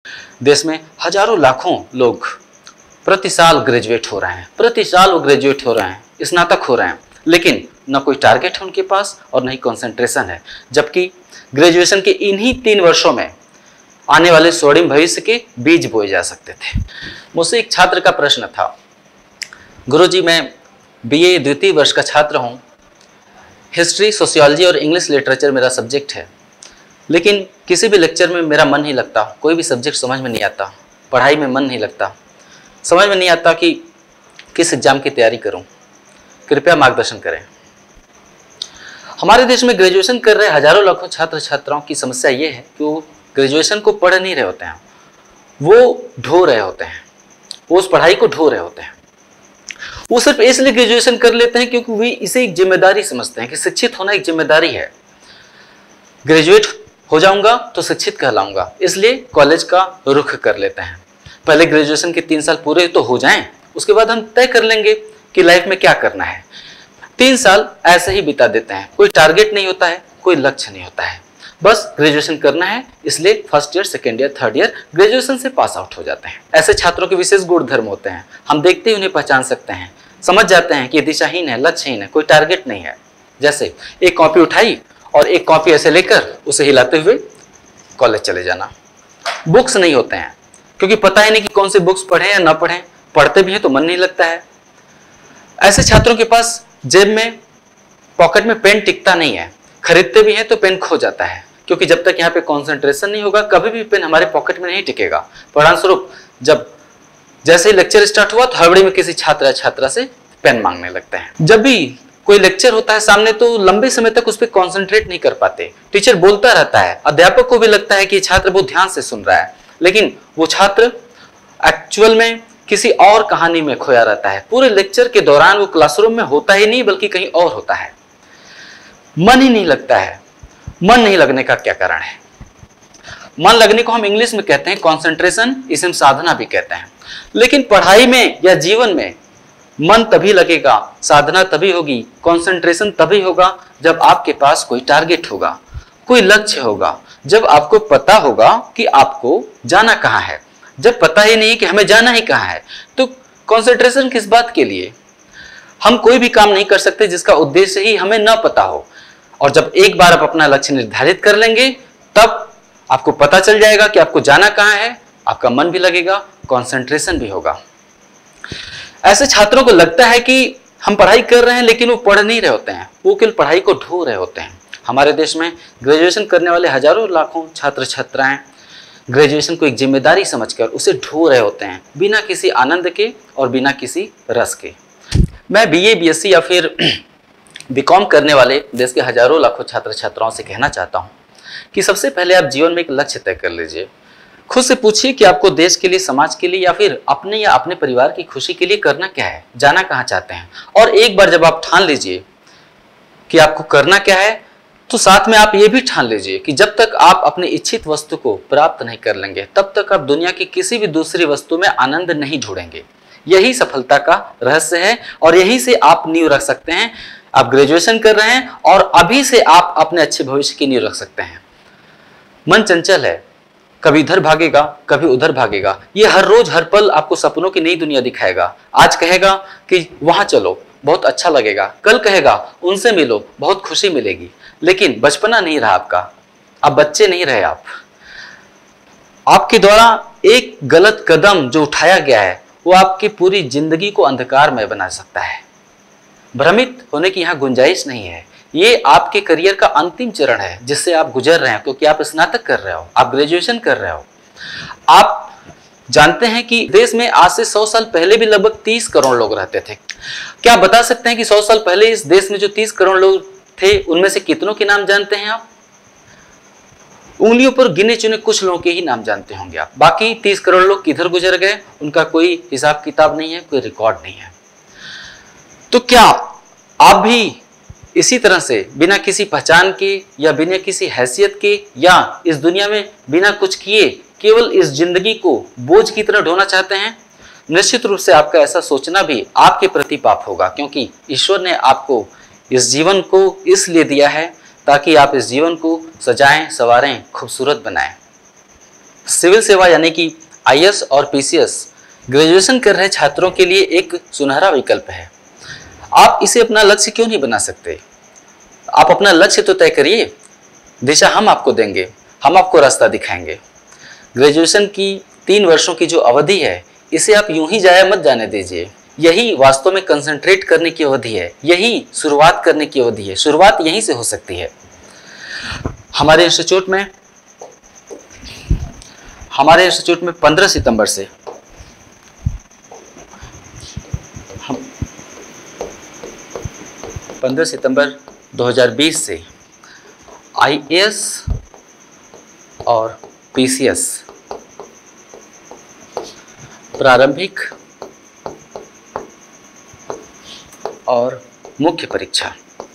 देश में हजारों लाखों लोग प्रति साल ग्रेजुएट हो रहे हैं, प्रति साल वो ग्रेजुएट हो रहे हैं, स्नातक हो रहे हैं, लेकिन न कोई टारगेट है उनके पास और न ही कंसंट्रेशन है। जबकि ग्रेजुएशन के इन्हीं 3 वर्षों में आने वाले स्वर्णिम भविष्य के बीज बोए जा सकते थे। मुझसे एक छात्र का प्रश्न था, गुरुजी मैं बीए द्वितीय वर्ष का छात्र हूँ, हिस्ट्री, सोशियोलॉजी और इंग्लिश लिटरेचर मेरा सब्जेक्ट है, लेकिन किसी भी लेक्चर में मेरा मन नहीं लगता, कोई भी सब्जेक्ट समझ में नहीं आता, पढ़ाई में मन नहीं लगता, समझ में नहीं आता कि किस एग्जाम की तैयारी करूं, कृपया मार्गदर्शन करें। हमारे देश में ग्रेजुएशन कर रहे हजारों लाखों छात्र छात्राओं की समस्या ये है कि वो ग्रेजुएशन को पढ़ नहीं रहे होते हैं, वो ढो रहे होते हैं, वो उस पढ़ाई को ढो रहे होते हैं। वो सिर्फ इसलिए ग्रेजुएशन कर लेते हैं क्योंकि वे इसे एक जिम्मेदारी समझते हैं कि शिक्षित होना एक जिम्मेदारी है। ग्रेजुएट हो जाऊंगा तो शिक्षित कहलाऊंगा, इसलिए कॉलेज का रुख कर लेते हैं। पहले ग्रेजुएशन के 3 साल पूरे तो हो जाएं, उसके बाद हम तय कर लेंगे कि लाइफ में क्या करना है। 3 साल ऐसे ही बिता देते हैं, कोई टारगेट नहीं होता है, कोई लक्ष्य नहीं होता है, बस ग्रेजुएशन करना है, इसलिए first year, second year, third year graduation से पास आउट हो जाते हैं। ऐसे छात्रों के विशेष गुण धर्म होते हैं, हम देखते ही उन्हें पहचान सकते हैं, समझ जाते हैं कि दिशाहीन है, लक्ष्यहीन है, कोई टारगेट नहीं है। जैसे एक कॉपी उठाई और एक कॉपी ऐसे लेकर उसे हिलाते हुए कॉलेज चले जाना। बुक्स नहीं होते हैं, क्योंकि पता ही नहीं कि कौन से बुक्स पढ़ें या ना पढ़ें, पढ़ते भी हैं तो मन नहीं लगता है। ऐसे छात्रों के पास जेब में, पॉकेट में पेन टिकता नहीं है, खरीदते भी हैं तो पेन खो जाता है, क्योंकि जब तक यहाँ पे कंसंट्रेशन नहीं होगा कभी भी पेन हमारे पॉकेट में नहीं टिकेगा। परिणामस्वरूप जब जैसे ही लेक्चर स्टार्ट हुआ तो हड़बड़ी में किसी छात्र या छात्रा से पेन मांगने लगते हैं। जब भी कोई लेक्चर होता है सामने तो लंबे समय तक उस पर कॉन्सेंट्रेट नहीं कर पाते, टीचर बोलता रहता है, अध्यापक को भी लगता है कि छात्र बहुत ध्यान से सुन रहा है, लेकिन वो छात्र एक्चुअल में किसी और कहानी में खोया रहता है। पूरे लेक्चर के दौरान वो क्लासरूम में होता ही नहीं बल्कि कहीं और होता है, मन ही नहीं लगता है। मन नहीं लगने का क्या कारण है? मन लगने को हम इंग्लिश में कहते हैं कॉन्सेंट्रेशन, इसे हम साधना भी कहते हैं। लेकिन पढ़ाई में या जीवन में मन तभी लगेगा, साधना तभी होगी, कंसंट्रेशन तभी होगा जब आपके पास कोई टारगेट होगा, कोई लक्ष्य होगा, जब आपको पता होगा कि आपको जाना कहाँ है। जब पता ही नहीं कि हमें जाना ही कहाँ है तो कंसंट्रेशन किस बात के लिए? हम कोई भी काम नहीं कर सकते जिसका उद्देश्य ही हमें न पता हो। और जब एक बार आप अपना लक्ष्य निर्धारित कर लेंगे तब आपको पता चल जाएगा कि आपको जाना कहाँ है, आपका मन भी लगेगा, कंसंट्रेशन भी होगा। ऐसे छात्रों को लगता है कि हम पढ़ाई कर रहे हैं लेकिन वो पढ़ नहीं रहे होते हैं, वो केवल पढ़ाई को ढो रहे होते हैं। हमारे देश में ग्रेजुएशन करने वाले हजारों लाखों छात्र छात्राएं ग्रेजुएशन को एक जिम्मेदारी समझकर उसे ढो रहे होते हैं, बिना किसी आनंद के और बिना किसी रस के। मैं बीए, बीएससी या फिर बीकॉम करने वाले देश के हजारों लाखों छात्र छात्राओं से कहना चाहता हूँ कि सबसे पहले आप जीवन में एक लक्ष्य तय कर लीजिए। खुद से पूछिए कि आपको देश के लिए, समाज के लिए या फिर अपने परिवार की खुशी के लिए करना क्या है, जाना कहाँ चाहते हैं। और एक बार जब आप ठान लीजिए कि आपको करना क्या है तो साथ में आप ये भी ठान लीजिए कि जब तक आप अपने इच्छित वस्तु को प्राप्त नहीं कर लेंगे तब तक आप दुनिया की किसी भी दूसरी वस्तु में आनंद नहीं ढूंढेंगे। यही सफलता का रहस्य है और यहीं से आप नींव रख सकते हैं। आप ग्रेजुएशन कर रहे हैं और अभी से आप अपने अच्छे भविष्य की नींव रख सकते हैं। मन चंचल है, कभी इधर भागेगा कभी उधर भागेगा, ये हर रोज हर पल आपको सपनों की नई दुनिया दिखाएगा। आज कहेगा कि वहां चलो, बहुत अच्छा लगेगा, कल कहेगा उनसे मिलो, बहुत खुशी मिलेगी। लेकिन बचपना नहीं रहा आपका, अब बच्चे नहीं रहे आप। आपके द्वारा एक गलत कदम जो उठाया गया है वो आपकी पूरी जिंदगी को अंधकारमय बना सकता है। भ्रमित होने की यहाँ गुंजाइश नहीं है। ये आपके करियर का अंतिम चरण है जिससे आप गुजर रहे हैं, क्योंकि आप स्नातक कर रहे हो, आप ग्रेजुएशन कर रहे हो। आप जानते हैं कि देश में आज से 100 साल पहले भी लगभग 30 करोड़ लोग रहते थे। क्या आप बता सकते हैं कि 100 साल पहले इस देश में जो 30 करोड़ लोग थे उनमें से कितनों के नाम जानते हैं आप? उंगलियों पर गिने चुने कुछ लोगों के ही नाम जानते होंगे आप। बाकी 30 करोड़ लोग किधर गुजर गए उनका कोई हिसाब किताब नहीं है, कोई रिकॉर्ड नहीं है। तो क्या आप भी इसी तरह से बिना किसी पहचान के या बिना किसी हैसियत के या इस दुनिया में बिना कुछ किए केवल इस जिंदगी को बोझ की तरह ढोना चाहते हैं? निश्चित रूप से आपका ऐसा सोचना भी आपके प्रति पाप होगा, क्योंकि ईश्वर ने आपको इस जीवन को इसलिए दिया है ताकि आप इस जीवन को सजाएं, संवारें, खूबसूरत बनाएं। सिविल सेवा यानी कि आईएएस और पीसीएस ग्रेजुएशन कर रहे छात्रों के लिए एक सुनहरा विकल्प है। आप इसे अपना लक्ष्य क्यों नहीं बना सकते? आप अपना लक्ष्य तो तय करिए, दिशा हम आपको देंगे, हम आपको रास्ता दिखाएंगे। ग्रेजुएशन की 3 वर्षों की जो अवधि है, इसे आप यूं ही जाया मत जाने दीजिए। यही वास्तव में कंसंट्रेट करने की अवधि है, यही शुरुआत करने की अवधि है। शुरुआत यहीं से हो सकती है। हमारे इंस्टीट्यूट में 15 सितंबर से 15 सितंबर 2020 से आईएएस और पीसीएस प्रारंभिक और मुख्य परीक्षा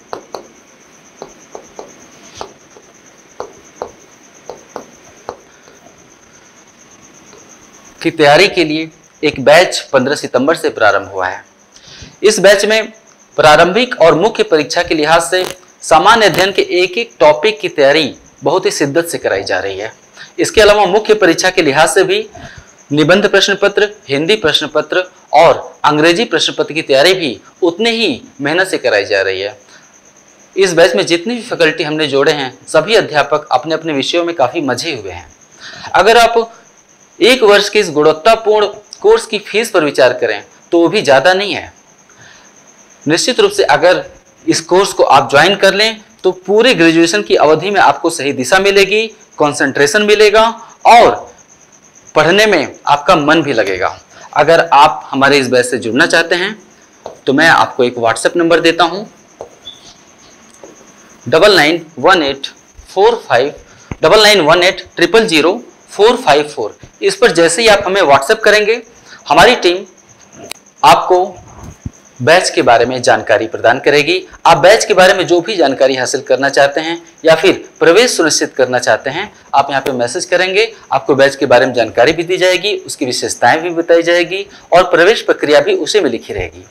की तैयारी के लिए एक बैच 15 सितंबर से प्रारंभ हुआ है। इस बैच में प्रारंभिक और मुख्य परीक्षा के लिहाज से सामान्य अध्ययन के एक एक टॉपिक की तैयारी बहुत ही शिद्दत से कराई जा रही है। इसके अलावा मुख्य परीक्षा के लिहाज से भी निबंध प्रश्न पत्र, हिंदी प्रश्न पत्र और अंग्रेजी प्रश्न पत्र की तैयारी भी उतने ही मेहनत से कराई जा रही है। इस बैच में जितनी भी फैकल्टी हमने जोड़े हैं, सभी अध्यापक अपने अपने विषयों में काफ़ी मजे हुए हैं। अगर आप 1 वर्ष के इस गुणवत्तापूर्ण कोर्स की फीस पर विचार करें तो वो भी ज़्यादा नहीं है। निश्चित रूप से अगर इस कोर्स को आप ज्वाइन कर लें तो पूरे ग्रेजुएशन की अवधि में आपको सही दिशा मिलेगी, कंसंट्रेशन मिलेगा और पढ़ने में आपका मन भी लगेगा। अगर आप हमारे इस बैच से जुड़ना चाहते हैं तो मैं आपको एक व्हाट्सएप नंबर देता हूं 9918459918000454। इस पर जैसे ही आप हमें व्हाट्सएप करेंगे, हमारी टीम आपको बैच के बारे में जानकारी प्रदान करेगी। आप बैच के बारे में जो भी जानकारी हासिल करना चाहते हैं या फिर प्रवेश सुनिश्चित करना चाहते हैं, आप यहाँ पे मैसेज करेंगे, आपको बैच के बारे में जानकारी भी दी जाएगी, उसकी विशेषताएं भी बताई जाएगी और प्रवेश प्रक्रिया भी उसी में लिखी रहेगी।